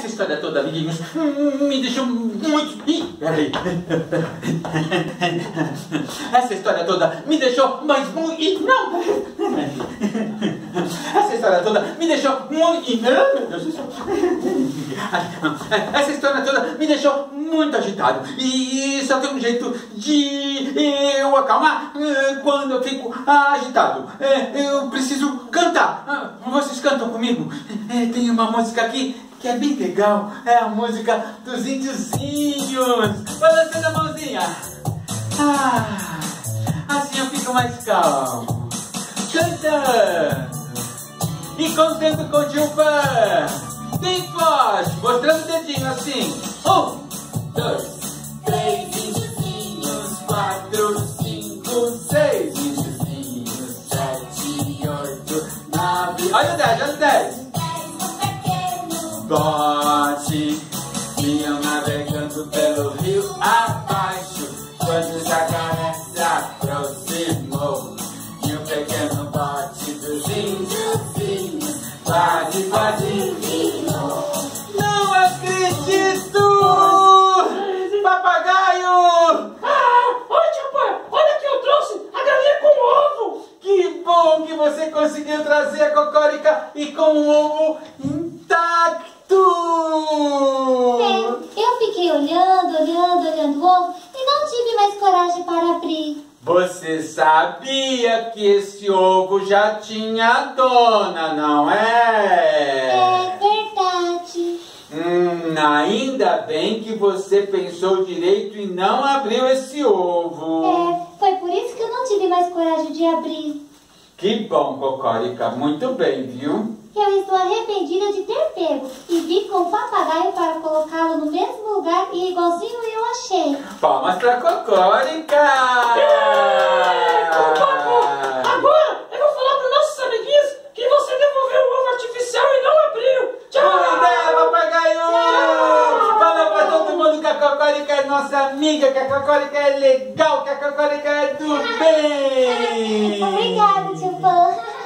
essa história toda, amiguinhos, me deixou muito... Ih, peraí. Essa história toda me deixou muito... Não, essa história toda me deixou muito... Meu Deus do céu. Essa história toda me deixou muito agitado. E só tem um jeito de eu acalmar quando eu fico agitado. Eu preciso cantar. Vocês cantam comigo? Tem uma música aqui que é bem legal. É a música dos índiozinhos. Balançando a mãozinha. Assim eu fico mais calmo. Cantando. E contando com o tio Pan. Bem forte. Mostrando o dedinho assim. 1, 2, 3 índiozinhos. 4, 5, 6 índiozinhos. 7, 8, 9. Olha o 10, olha o 10. Bote, vinham navegando pelo rio abaixo, quando o jacaré se aproximou, e o pequeno bote dos índiozinhos quase virou. Não acredito! Papagaio! Oi, tio Pan, olha que eu trouxe a galinha com ovo! Que bom que você conseguiu trazer a cocórica e com o ovo intacto! Eu fiquei olhando o ovo e não tive mais coragem para abrir. Você sabia que esse ovo já tinha dona, não é? É verdade. Ainda bem que você pensou direito e não abriu esse ovo. Foi por isso que eu não tive mais coragem de abrir. Que bom, cocórica. Muito bem, viu? Eu estou arrependida de ter pego e vim com o papagaio para colocá-lo no mesmo lugar e igualzinho eu achei. Palmas pra cocórica! Agora eu vou falar para nossos amiguinhos que você devolveu o ovo artificial e não abriu. Tchau! Boa ideia, papagaio! Tchau! Fala pra todo mundo que a cocórica é nossa amiga, que a cocórica é legal, que a cocórica é do bem! Obrigada, tio Pan.